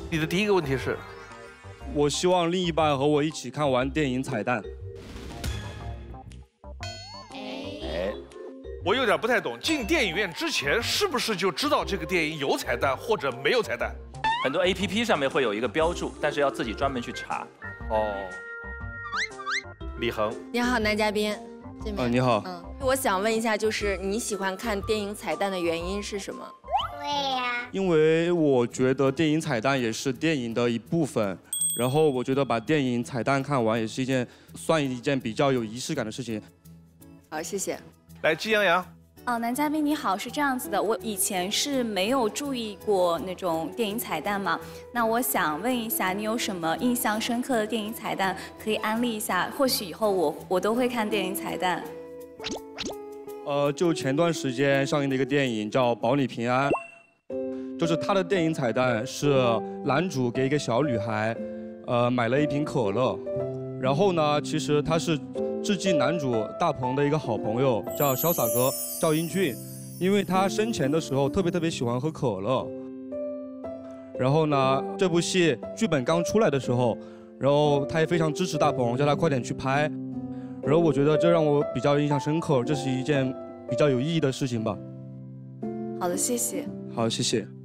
你的第一个问题是？ 我希望另一半和我一起看完电影彩蛋。 我有点不太懂，进电影院之前是不是就知道这个电影有彩蛋或者没有彩蛋？ 很多 APP 上面会有一个标注，但是要自己专门去查。 哦。李恒， 你好，男嘉宾。 你好。 我想问一下，就是你喜欢看电影彩蛋的原因是什么？ 对呀。 因为我觉得电影彩蛋也是电影的一部分，然后我觉得把电影彩蛋看完也是算一件比较有仪式感的事情。 好，谢谢。 来，季阳阳。 男嘉宾你好，是这样子的，我以前是没有注意过那种电影彩蛋嘛，那我想问一下，你有什么印象深刻的电影彩蛋可以安利一下？或许以后我都会看电影彩蛋。 就前段时间上映的一个电影叫《保你平安》，就是它的电影彩蛋是男主给一个小女孩，买了一瓶可乐，然后呢，其实他是致敬男主大鹏的一个好朋友，叫潇洒哥赵英俊，因为他生前的时候特别喜欢喝可乐。然后呢，这部戏剧本刚出来的时候，然后他也非常支持大鹏，叫他快点去拍。然后我觉得这让我比较印象深刻，这是一件比较有意义的事情吧。 好的，谢谢。 好，谢谢。